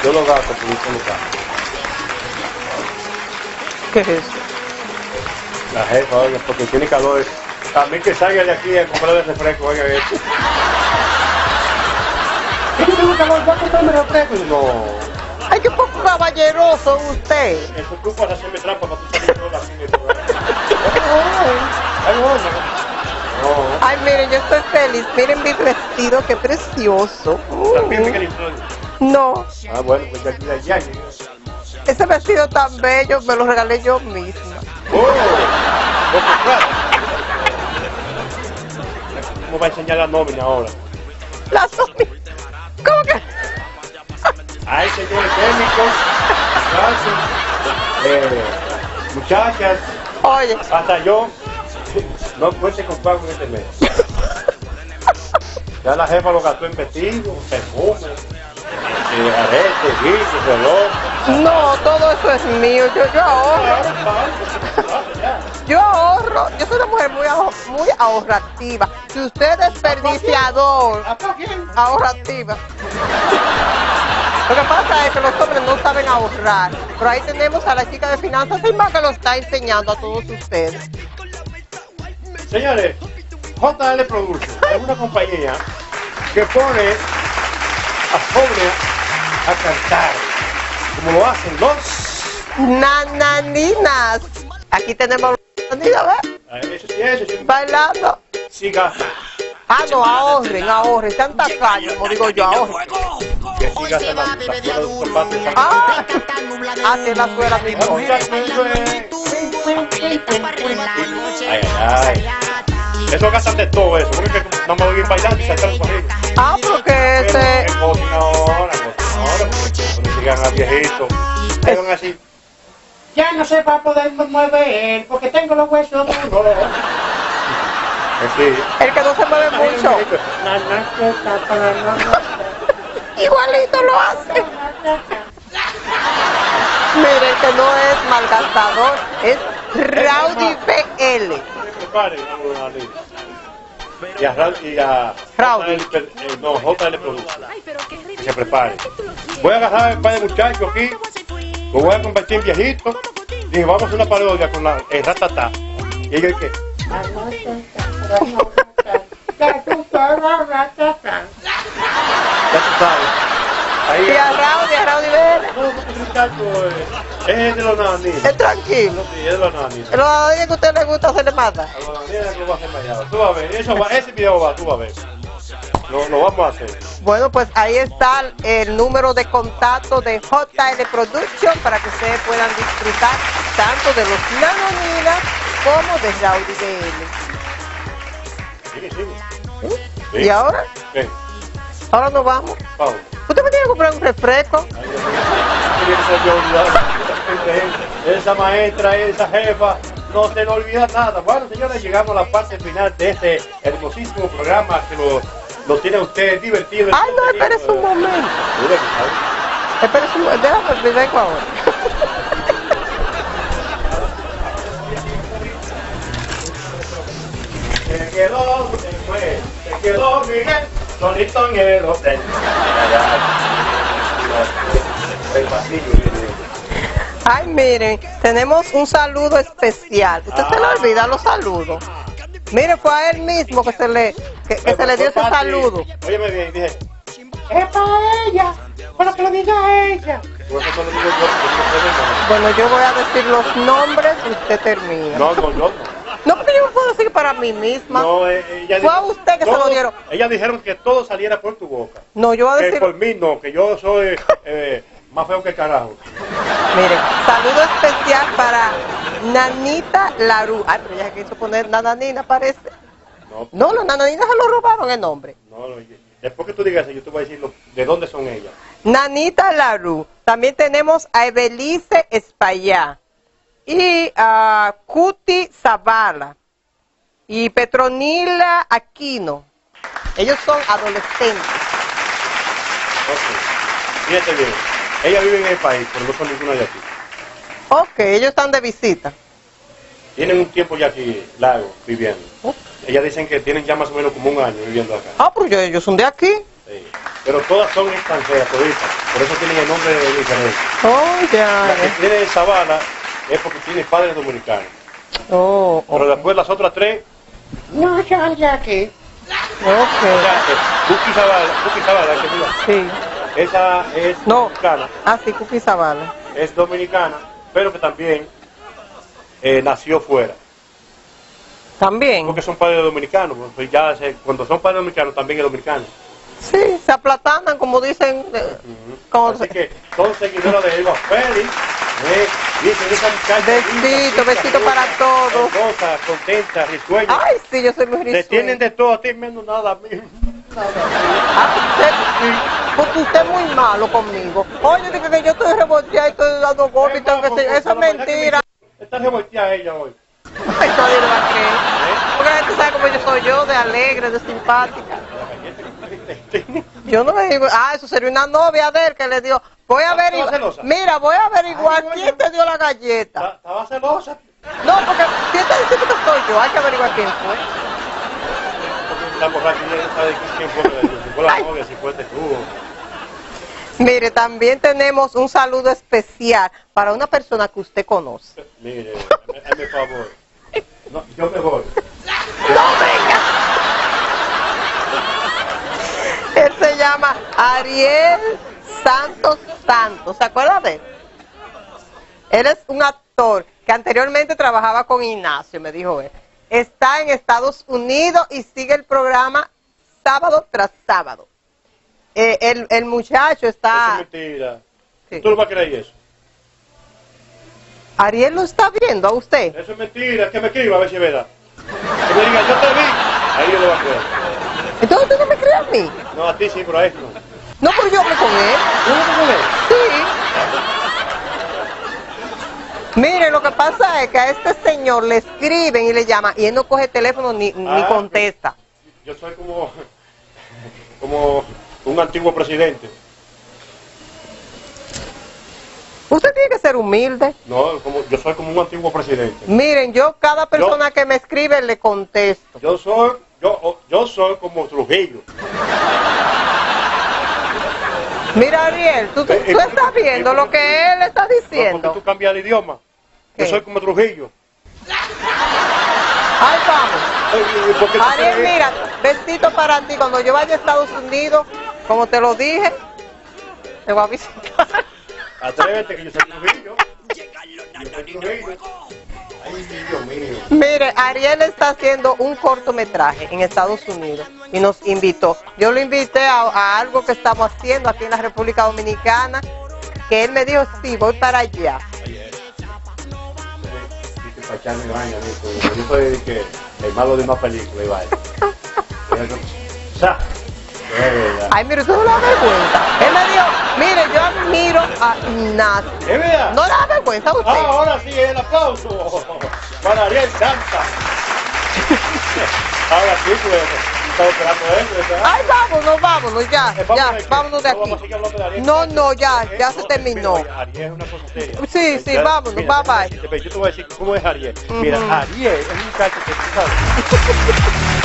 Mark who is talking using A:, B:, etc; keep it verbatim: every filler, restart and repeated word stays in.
A: Yo lo gasto por un solo carro.
B: ¿Qué es eso?
A: La jefa, oiga, porque tiene calor. También que salga de aquí a comprar el refresco, oiga, esto. ¿Qué yo tengo calor? ¿Vas a comprarme refresco? No.
B: Ay, qué poco caballeroso usted.
A: Eso tú para hacerme trampa para tú salir toda así. Ay, no, no.
B: Ay, miren, yo estoy feliz. Miren mi vestido, qué precioso.
A: ¿También me
B: Uh,
A: querés?
B: no,
A: Ah, bueno, pues ya aquí de allá.
B: ese vestido tan bello me lo regalé yo misma.
A: ¡Oh! ¿Lo compraste? ¿Cómo va a enseñar la nómina ahora?
B: La Somi. ¿Cómo que?
A: Ay, señores técnicos, muchachos, eh, muchachas,
B: Oye,
A: hasta yo, no cuente con pago en este mes. Ya la jefa lo gastó en vestido, perfume, eh, arete, guiso, reloj.
B: no, todo eso es mío. Yo, yo ahorro. Yo ahorro. Yo soy una mujer muy, aho- muy ahorrativa. Si usted es desperdiciador, ahorrativa. Lo que pasa es que los hombres no saben ahorrar. Pero ahí tenemos a la chica de finanzas, y más que lo está enseñando a todos ustedes.
A: Señores, J L Production es una compañía que pone a jóvenes a cantar, como lo hacen los...
B: Nananinas. Aquí tenemos nananinas, ¿ves?
A: Ah, Eso sí, eso sí.
B: Bailando.
A: Sí, gasta.
B: Ah, no, ahorren, ahorren. Sean tacaños, como digo yo, ahorren.
A: Que sí gasta la la suela de los zapatos.
B: Ah, hace la suela mismo.
A: Ay, ay, ay. Eso gastan de todo eso. Porque no me voy a ir bailando y saltar por ahí.
B: Ah, porque ese...
A: Es cocinadora, cocinadora. Cuando sigan a viejitos, llegan así. Ya no sé para poderme mover porque tengo los huesos duros. Sí.
B: El que no se mueve mucho. Igualito lo hace. Mire, el que no es malgastador es Rowdy B L.
A: Y a Raúl y a
B: Rowdy.
A: J L, eh, no, J L Production. Que se prepare. Voy a agarrar un par de muchachos aquí, lo voy a convertir en viejito y vamos a hacer una parodia con la, el ratata. Y ellos ¿qué? Ya tú sabes. Ahí
B: Y a Rowdy, a Rowdy B L.
A: no, ese muchacho eh, es de los nananinos.
B: Es tranquilo.
A: Sí, es de los nananinos.
B: Los dadores que a usted le gusta se le mata.
A: A los nananinos lo va a hacer mañana. Tú vas a ver, eso va, ese video va, tú vas a ver. Lo, lo vamos a hacer.
B: Bueno, pues ahí está el número de contacto de J L Production para que ustedes puedan disfrutar tanto de los nananinas como de Rowdy B L.
A: Sigue, sigue.
B: ¿Sí? ¿Y ahora?
A: ¿Qué?
B: Ahora nos vamos.
A: Vamos.
B: ¿Usted me tiene que comprar un refresco?
A: Ay, Dios mío, quería que se me olvidara. Esa maestra, esa jefa, no se le olvida nada. Bueno, señores, llegamos a la parte final de este hermosísimo programa que lo, lo tiene usted divertido.
B: Ay, no, espérese un momento. Espérese un momento, déjame, me vengo ahora.
A: Se quedó, se fue, se quedó Miguel, solito en el hotel. El pasillo.
B: Ay, miren, tenemos un saludo especial. Usted se le olvida los saludos. Mire, fue a él mismo que se le, que, que se le dio ese saludo.
A: Óyeme bien, dije, es para ella, para que lo diga ella.
B: Bueno, yo voy a decir los nombres y usted termina.
A: No, no, no.
B: No, pero yo no puedo decir para mí misma.
A: No, eh, ella
B: Fue a
A: dijo-
B: usted que se
A: todo-
B: lo dieron.
A: Ellas dijeron que todo saliera por tu boca.
B: No, yo voy a
A: Que
B: decir...
A: por mí no, que yo soy eh, más feo que el carajo.
B: Mire, saludo especial para Nanita Laru. Ay, pero ya quiso poner Nananina, parece.
A: No,
B: No, los Nananinas se lo robaron el nombre.
A: no, no. Después que tú digas eso, yo te voy a decir lo- de dónde son ellas.
B: Nanita Laru. También tenemos a Ebelice Espaillá. Y a Cuti Zavala. Y Petronila Aquino. Ellos son adolescentes.
A: Ok. Fíjate bien. Ellas viven en el país, pero no son ninguna de aquí.
B: Ok, ellos están de visita.
A: Tienen un tiempo ya aquí largo viviendo.
B: Ok.
A: Ellas dicen que tienen ya más o menos como un año viviendo acá.
B: Ah, pero ellos son de aquí.
A: Sí. pero todas son extranjeras, toditas. Por eso tienen el nombre diferente.
B: Oh, ya.
A: La que tiene Zavala es porque tiene padres dominicanos.
B: Oh,
A: Pero
B: okay.
A: después las otras tres no son de aquí.
B: Ok.
A: O sea, eh, Cookie Zavala, Cookie Zavala, que mira,
B: Sí.
A: esa es
B: No.
A: dominicana,
B: Ah, sí, Cookie Zavala.
A: es dominicana, pero que también eh, nació fuera.
B: También.
A: Porque son padres dominicanos, pues ya se- cuando son padres dominicanos también es dominicano.
B: Sí, se aplatanan, como dicen. eh,
A: Ujú.
B: como
A: Así
B: se-
A: que son seguidores de Eva Félix, eh, dicen esa muchacha
B: Besito,
A: linda,
B: besito
A: rica,
B: para todos.
A: hermosa, contenta, risueña.
B: Ay, sí, yo soy muy
A: Te
B: risueña.
A: tienen de todo a ti menos nada a mí.
B: Ah, usted, porque usted es muy malo conmigo. Oye, dice que yo estoy revolteada y estoy dando golpes y tengo que seguir. Eso es mentira.
A: Está revolteada ella hoy.
B: Ay, nadie lo va a creer.
A: ¿Eh?
B: Porque la gente sabe cómo yo soy yo, de alegre, de simpática. Yo no le digo, ah, eso sería una novia de él que le dio, voy a
A: Ah, ¿estaba
B: averiguar,
A: celosa?
B: mira, voy a averiguar
A: Ay,
B: quién
A: oye.
B: te dio la galleta.
A: Ta- Estaba celosa.
B: No, porque si está diciendo que soy yo, hay que averiguar quién fue.
A: La borracha ya sabe quién fue, si fue la
B: Ay.
A: novia, si fue este tú.
B: Mire, también tenemos un saludo especial para una persona que usted conoce.
A: Mire, hazme favor. No, yo me voy.
B: ¡No, venga! Él se llama Ariel Santos Santos, ¿se acuerda de él? Él es un actor que anteriormente trabajaba con Ignacio, me dijo él. Está en Estados Unidos y sigue el programa sábado tras sábado. Eh, el, el muchacho
A: Eso
B: está...
A: es mentira.
B: Sí.
A: ¿Tú no vas a creer eso?
B: Ariel lo está viendo a usted.
A: Eso es mentira. Que me escriba a ver si es verdad. Que me diga, yo te vi. Ahí yo lo voy a creer.
B: Entonces usted no me cree a mí.
A: No, a ti sí, pero a él no.
B: No, pero yo hablé con él.
A: ¿Tú no te crees?
B: Sí. Mire, lo que pasa es que a este señor le escriben y le llaman y él no coge teléfono ni, ni
A: Ah,
B: contesta.
A: Yo soy como, como un antiguo presidente.
B: Usted tiene que ser humilde.
A: No, como, yo soy como un antiguo presidente.
B: Miren, yo cada persona que me escribe le contesto.
A: Yo soy, yo, yo soy como Trujillo.
B: Mira, Ariel, tú, tú,
A: Eh, eh,
B: tú estás
A: eh,
B: viendo
A: eh,
B: lo que él está
A: No, porque
B: diciendo.
A: tú cambias el idioma.
B: ¿Qué?
A: Yo soy como Trujillo.
B: Ay, vamos.
A: Ay, ¿y por qué tú
B: Ariel,
A: crees?
B: mira, besito para ti. Cuando yo vaya a Estados Unidos, como te lo dije, te voy a visitar.
A: Atrévete que yo soy Trujillo. Yo soy Trujillo. Ay, Dios mío.
B: Mire, Ariel está haciendo un cortometraje en Estados Unidos y nos invitó. Yo lo invité a, a algo que estamos haciendo aquí en la República Dominicana, que él me dijo, sí, voy para allá.
A: Ayer. Dice, para echarme baño, dijo, yo soy de que el malo de una película y vaya. O sea, es verdad.
B: Ay, mire, usted no le da vergüenza. Él me dijo, mire, yo admiro a Ignacio.
A: ¿Es verdad?
B: ¿No le da vergüenza a usted?
A: Ah, ahora sí, el aplauso para Ariel Santa. Ahora sí, pues, estaba esperando eso, ¿verdad?
B: Ay, vámonos, vámonos, ya,
A: Eh,
B: ya,
A: de qué?
B: vámonos de
A: No, vamos a
B: aquí.
A: seguir hablando de Ariel
B: No,
A: Santa.
B: no, ya,
A: Eh,
B: ya se
A: no,
B: terminó.
A: mira, Ariel es una cosa seria.
B: Sí, sí,
A: Ya,
B: vámonos,
A: mira,
B: bye, bye.
A: Yo te voy a decir cómo es Ariel. Mira,
B: Ujú.
A: Ariel es un muchacho que tú sabes.